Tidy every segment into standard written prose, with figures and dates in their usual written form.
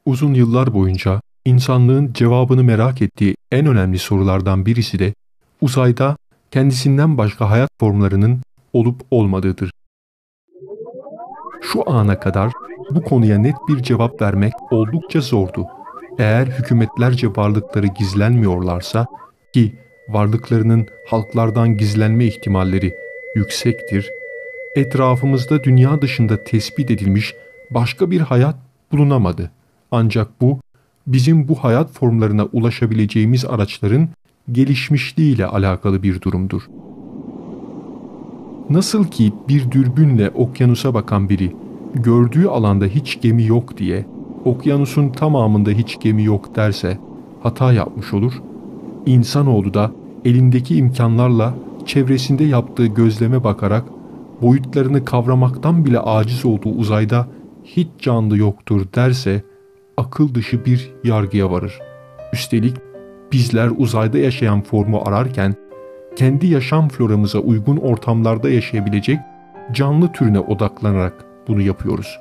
Uzun yıllar boyunca insanlığın cevabını merak ettiği en önemli sorulardan birisi de uzayda kendisinden başka hayat formlarının olup olmadığıdır. Şu ana kadar bu konuya net bir cevap vermek oldukça zordu. Eğer hükümetlerce varlıkları gizlenmiyorlarsa ki varlıklarının halklardan gizlenme ihtimalleri yüksektir, etrafımızda dünya dışında tespit edilmiş başka bir hayat bulunamadı. Ancak bu, bizim bu hayat formlarına ulaşabileceğimiz araçların gelişmişliğiyle alakalı bir durumdur. Nasıl ki bir dürbünle okyanusa bakan biri, gördüğü alanda hiç gemi yok diye, okyanusun tamamında hiç gemi yok derse hata yapmış olur, İnsanoğlu da elindeki imkanlarla çevresinde yaptığı gözleme bakarak boyutlarını kavramaktan bile aciz olduğu uzayda hiç canlı yoktur derse akıl dışı bir yargıya varır. Üstelik bizler uzayda yaşayan formu ararken kendi yaşam floramıza uygun ortamlarda yaşayabilecek canlı türüne odaklanarak bunu yapıyoruz.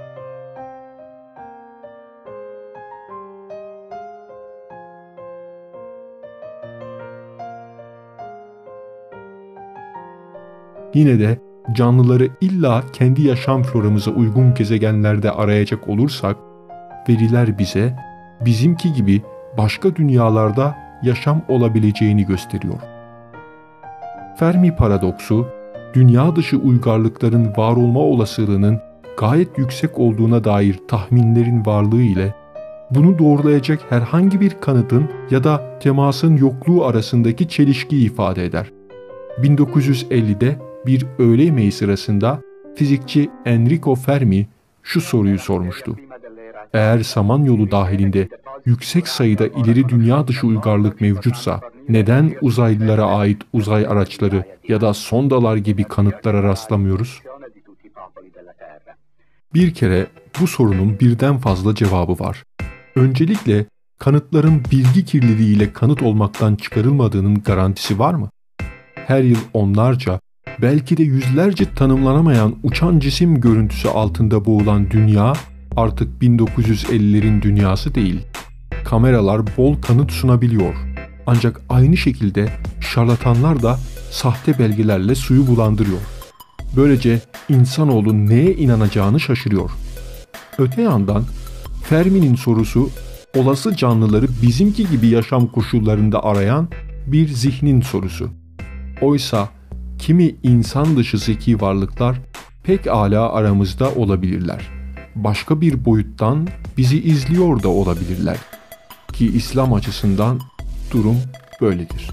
Yine de canlıları illa kendi yaşam floramıza uygun gezegenlerde arayacak olursak, veriler bize bizimki gibi başka dünyalarda yaşam olabileceğini gösteriyor. Fermi paradoksu, dünya dışı uygarlıkların var olma olasılığının gayet yüksek olduğuna dair tahminlerin varlığı ile bunu doğrulayacak herhangi bir kanıtın ya da temasın yokluğu arasındaki çelişkiyi ifade eder. 1950'de bir öğle yemeği sırasında fizikçi Enrico Fermi şu soruyu sormuştu. Eğer Samanyolu dahilinde yüksek sayıda ileri dünya dışı uygarlık mevcutsa neden uzaylılara ait uzay araçları ya da sondalar gibi kanıtlara rastlamıyoruz? Bir kere bu sorunun birden fazla cevabı var. Öncelikle kanıtların bilgi kirliliğiyle kanıt olmaktan çıkarılmadığının garantisi var mı? Her yıl onlarca, belki de yüzlerce tanımlanamayan uçan cisim görüntüsü altında boğulan dünya artık 1950'lerin dünyası değil. Kameralar bol kanıt sunabiliyor. Ancak aynı şekilde şarlatanlar da sahte belgelerle suyu bulandırıyor. Böylece insanoğlu neye inanacağını şaşırıyor. Öte yandan Fermi'nin sorusu olası canlıları bizimki gibi yaşam koşullarında arayan bir zihnin sorusu. Oysa kimi insan dışı zeki varlıklar pekâlâ aramızda olabilirler. Başka bir boyuttan bizi izliyor da olabilirler. Ki İslam açısından durum böyledir.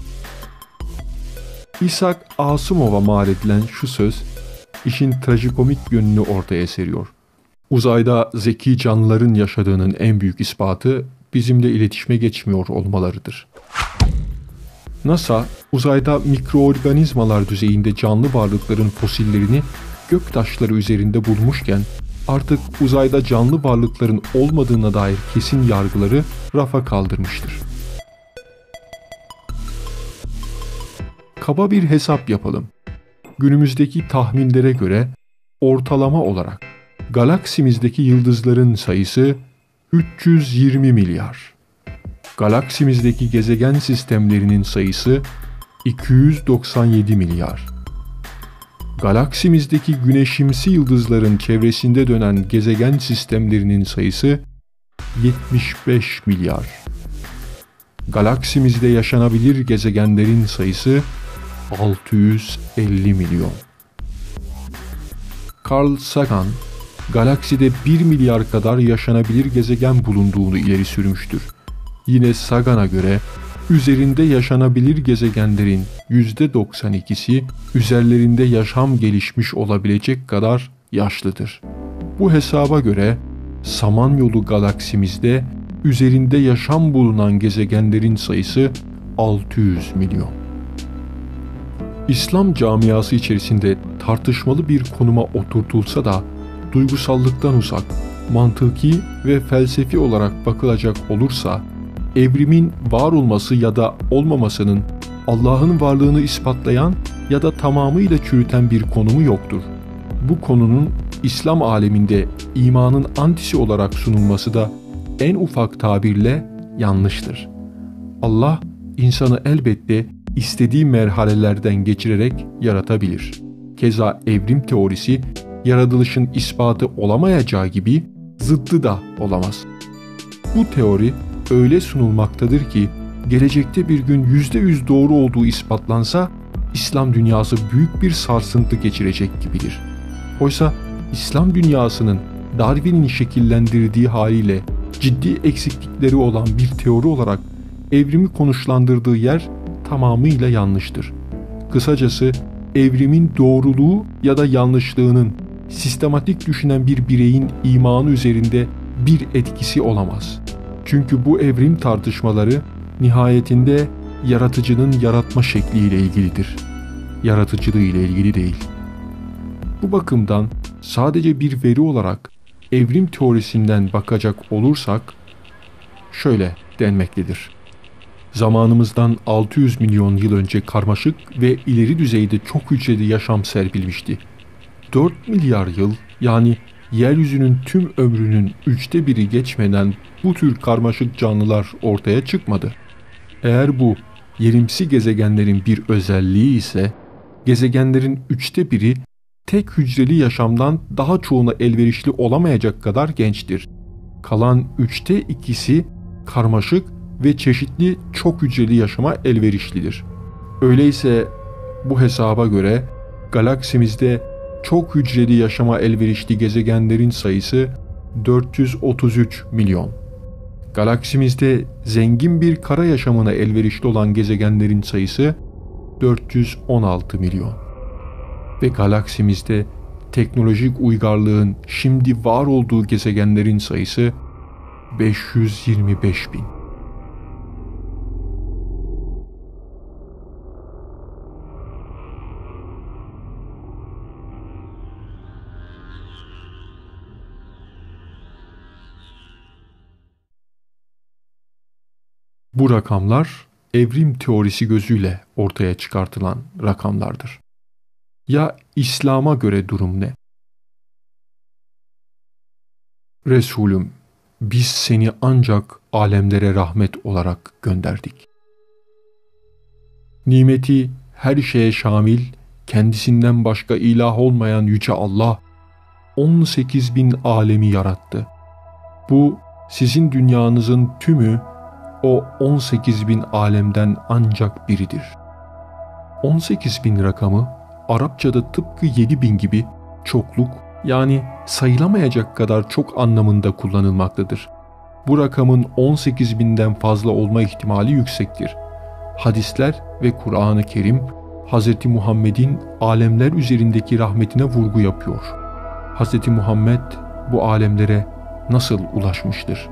İshak Asimov'a mal edilen şu söz, işin trajikomik yönünü ortaya seriyor. Uzayda zeki canlıların yaşadığının en büyük ispatı bizimle iletişime geçmiyor olmalarıdır. NASA, uzayda mikroorganizmalar düzeyinde canlı varlıkların fosillerini göktaşları üzerinde bulmuşken, artık uzayda canlı varlıkların olmadığına dair kesin yargıları rafa kaldırmıştır. Kaba bir hesap yapalım. Günümüzdeki tahminlere göre ortalama olarak galaksimizdeki yıldızların sayısı 320 milyar. Galaksimizdeki gezegen sistemlerinin sayısı 297 milyar. Galaksimizdeki güneşimsi yıldızların çevresinde dönen gezegen sistemlerinin sayısı 75 milyar. Galaksimizde yaşanabilir gezegenlerin sayısı 650 milyon. Carl Sagan, galakside 1 milyar kadar yaşanabilir gezegen bulunduğunu ileri sürmüştür. Yine Sagan'a göre üzerinde yaşanabilir gezegenlerin %92'si üzerlerinde yaşam gelişmiş olabilecek kadar yaşlıdır. Bu hesaba göre Samanyolu galaksimizde üzerinde yaşam bulunan gezegenlerin sayısı 600 milyon. İslam camiası içerisinde tartışmalı bir konuma oturtulsa da duygusallıktan uzak, mantıki ve felsefi olarak bakılacak olursa evrimin var olması ya da olmamasının Allah'ın varlığını ispatlayan ya da tamamıyla çürüten bir konumu yoktur. Bu konunun İslam aleminde imanın antisi olarak sunulması da en ufak tabirle yanlıştır. Allah insanı elbette istediği merhalelerden geçirerek yaratabilir. Keza evrim teorisi yaratılışın ispatı olamayacağı gibi zıddı da olamaz. Bu teori öyle sunulmaktadır ki gelecekte bir gün %100 doğru olduğu ispatlansa İslam dünyası büyük bir sarsıntı geçirecek gibidir. Oysa İslam dünyasının Darwin'in şekillendirdiği haliyle ciddi eksiklikleri olan bir teori olarak evrimi konuşlandırdığı yer tamamıyla yanlıştır. Kısacası evrimin doğruluğu ya da yanlışlığının sistematik düşünen bir bireyin imanı üzerinde bir etkisi olamaz. Çünkü bu evrim tartışmaları nihayetinde yaratıcının yaratma şekliyle ilgilidir. Yaratıcılığı ile ilgili değil. Bu bakımdan sadece bir veri olarak evrim teorisinden bakacak olursak şöyle denmektedir. Zamanımızdan 600 milyon yıl önce karmaşık ve ileri düzeyde çok hücreli yaşam serpilmişti. 4 milyar yıl, yani yeryüzünün tüm ömrünün 1/3 geçmeden bu tür karmaşık canlılar ortaya çıkmadı. Eğer bu yerimsi gezegenlerin bir özelliği ise gezegenlerin 1/3 tek hücreli yaşamdan daha çoğuna elverişli olamayacak kadar gençtir. Kalan 2/3'ü karmaşık ve çeşitli çok hücreli yaşama elverişlidir. Öyleyse bu hesaba göre galaksimizde çok hücreli yaşama elverişli gezegenlerin sayısı 433 milyon. Galaksimizde zengin bir kara yaşamına elverişli olan gezegenlerin sayısı 416 milyon. Ve galaksimizde teknolojik uygarlığın şimdi var olduğu gezegenlerin sayısı 525 bin. Bu rakamlar evrim teorisi gözüyle ortaya çıkartılan rakamlardır. Ya İslam'a göre durum ne? Resulüm, biz seni ancak alemlere rahmet olarak gönderdik. Nimeti her şeye şamil, kendisinden başka ilah olmayan Yüce Allah, 18 bin alemi yarattı. Bu sizin dünyanızın tümü o 18 bin alemden ancak biridir. 18 bin rakamı Arapçada tıpkı 7 bin gibi çokluk, yani sayılamayacak kadar çok anlamında kullanılmaktadır. Bu rakamın 18 binden fazla olma ihtimali yüksektir. Hadisler ve Kur'an-ı Kerim Hz. Muhammed'in alemler üzerindeki rahmetine vurgu yapıyor. Hz. Muhammed bu alemlere nasıl ulaşmıştır?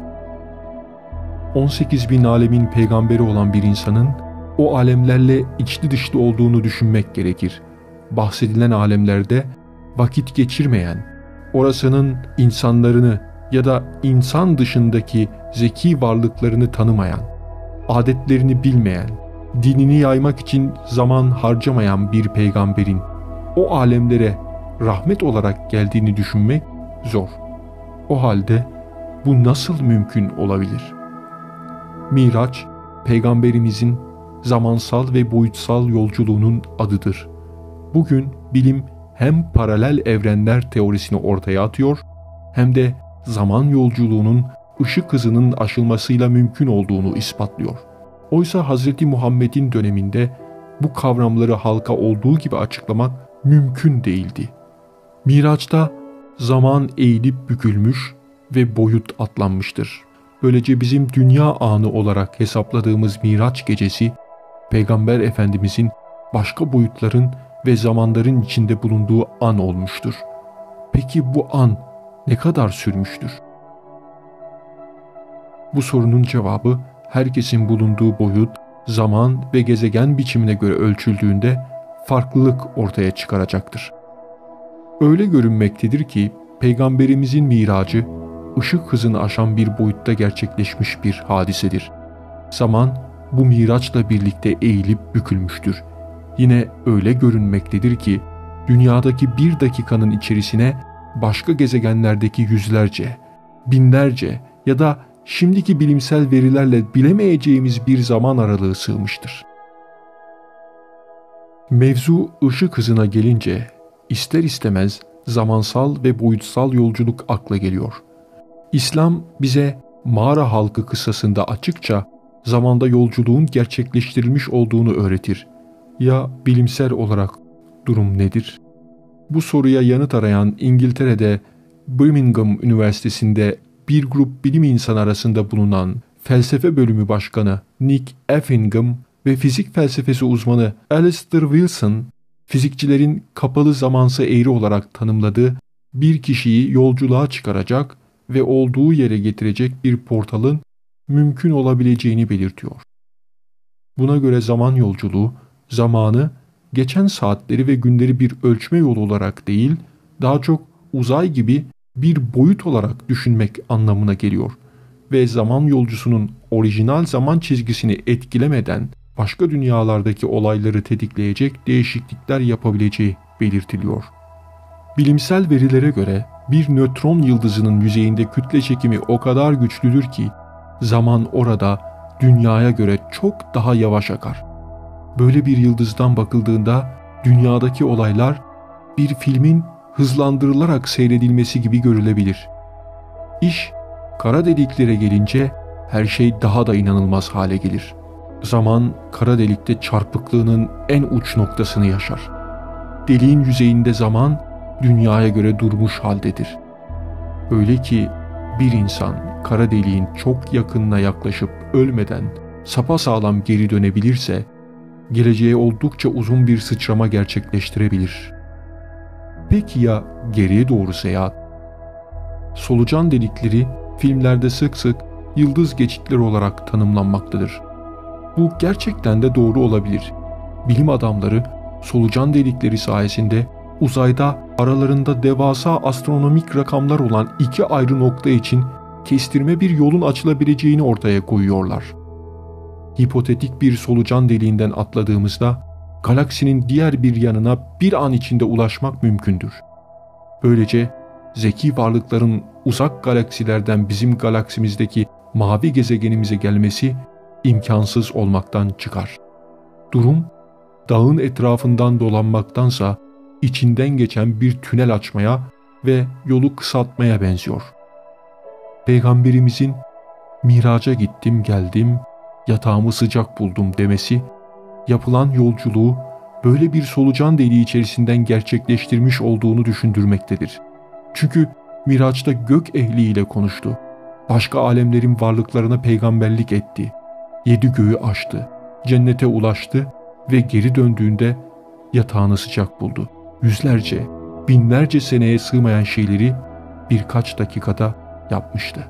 18 bin alemin peygamberi olan bir insanın o alemlerle içli dışlı olduğunu düşünmek gerekir. Bahsedilen alemlerde vakit geçirmeyen, orasının insanlarını ya da insan dışındaki zeki varlıklarını tanımayan, adetlerini bilmeyen, dinini yaymak için zaman harcamayan bir peygamberin o alemlere rahmet olarak geldiğini düşünmek zor. O halde bu nasıl mümkün olabilir? Miraç, peygamberimizin zamansal ve boyutsal yolculuğunun adıdır. Bugün bilim hem paralel evrenler teorisini ortaya atıyor, hem de zaman yolculuğunun ışık hızının aşılmasıyla mümkün olduğunu ispatlıyor. Oysa Hz. Muhammed'in döneminde bu kavramları halka olduğu gibi açıklamak mümkün değildi. Miraç'ta zaman eğilip bükülmüş ve boyut atlanmıştır. Böylece bizim dünya anı olarak hesapladığımız Miraç gecesi, Peygamber Efendimizin başka boyutların ve zamanların içinde bulunduğu an olmuştur. Peki bu an ne kadar sürmüştür? Bu sorunun cevabı herkesin bulunduğu boyut, zaman ve gezegen biçimine göre ölçüldüğünde farklılık ortaya çıkaracaktır. Öyle görünmektedir ki Peygamberimizin miracı ışık hızını aşan bir boyutta gerçekleşmiş bir hadisedir. Zaman bu miraçla birlikte eğilip bükülmüştür. Yine öyle görünmektedir ki dünyadaki bir dakikanın içerisine başka gezegenlerdeki yüzlerce, binlerce ya da şimdiki bilimsel verilerle bilemeyeceğimiz bir zaman aralığı sığmıştır. Mevzu ışık hızına gelince ister istemez zamansal ve boyutsal yolculuk akla geliyor. İslam bize mağara halkı kıssasında açıkça zamanda yolculuğun gerçekleştirilmiş olduğunu öğretir. Ya bilimsel olarak durum nedir? Bu soruya yanıt arayan İngiltere'de Birmingham Üniversitesi'nde bir grup bilim insanı arasında bulunan felsefe bölümü başkanı Nick Effingham ve fizik felsefesi uzmanı Alistair Wilson, fizikçilerin kapalı zamansı eğri olarak tanımladığı bir kişiyi yolculuğa çıkaracak ve olduğu yere getirecek bir portalın mümkün olabileceğini belirtiyor. Buna göre zaman yolculuğu, zamanı, geçen saatleri ve günleri bir ölçme yolu olarak değil, daha çok uzay gibi bir boyut olarak düşünmek anlamına geliyor ve zaman yolcusunun orijinal zaman çizgisini etkilemeden başka dünyalardaki olayları tetikleyecek değişiklikler yapabileceği belirtiliyor. Bilimsel verilere göre bir nötron yıldızının yüzeyinde kütle çekimi o kadar güçlüdür ki zaman orada dünyaya göre çok daha yavaş akar. Böyle bir yıldızdan bakıldığında dünyadaki olaylar bir filmin hızlandırılarak seyredilmesi gibi görülebilir. İş kara deliklere gelince her şey daha da inanılmaz hale gelir. Zaman kara delikte çarpıklığının en uç noktasını yaşar. Deliğin yüzeyinde zaman dünyaya göre durmuş haldedir. Öyle ki bir insan kara deliğin çok yakınına yaklaşıp ölmeden sapasağlam geri dönebilirse geleceğe oldukça uzun bir sıçrama gerçekleştirebilir. Peki ya geriye doğru seyahat? Solucan delikleri filmlerde sık sık yıldız geçitleri olarak tanımlanmaktadır. Bu gerçekten de doğru olabilir. Bilim adamları solucan delikleri sayesinde uzayda aralarında devasa astronomik rakamlar olan iki ayrı nokta için kestirme bir yolun açılabileceğini ortaya koyuyorlar. Hipotetik bir solucan deliğinden atladığımızda galaksinin diğer bir yanına bir an içinde ulaşmak mümkündür. Böylece zeki varlıkların uzak galaksilerden bizim galaksimizdeki mavi gezegenimize gelmesi imkansız olmaktan çıkar. Durum, dağın etrafından dolanmaktansa içinden geçen bir tünel açmaya ve yolu kısaltmaya benziyor. Peygamberimizin "Miraca gittim geldim, yatağımı sıcak buldum" demesi, yapılan yolculuğu böyle bir solucan deliği içerisinden gerçekleştirmiş olduğunu düşündürmektedir. Çünkü Miraç'ta gök ehliyle konuştu. Başka alemlerin varlıklarına peygamberlik etti. 7 göğü aştı, cennete ulaştı ve geri döndüğünde yatağını sıcak buldu. Yüzlerce, binlerce seneye sığmayan şeyleri birkaç dakikada yapmıştı.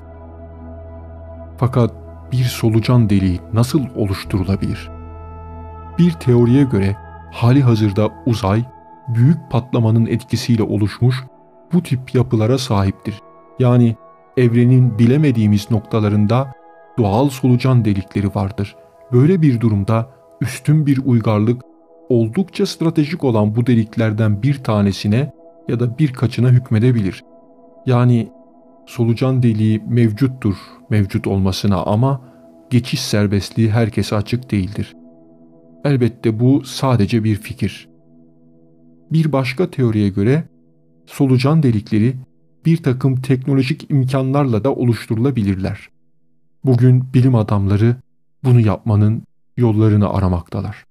Fakat bir solucan deliği nasıl oluşturulabilir? Bir teoriye göre hali hazırda uzay, büyük patlamanın etkisiyle oluşmuş bu tip yapılara sahiptir. Yani evrenin bilemediğimiz noktalarında doğal solucan delikleri vardır. Böyle bir durumda üstün bir uygarlık oldukça stratejik olan bu deliklerden bir tanesine ya da birkaçına hükmedebilir. Yani solucan deliği mevcuttur mevcut olmasına ama geçiş serbestliği herkese açık değildir. Elbette bu sadece bir fikir. Bir başka teoriye göre solucan delikleri bir takım teknolojik imkanlarla da oluşturulabilirler. Bugün bilim adamları bunu yapmanın yollarını aramaktalar.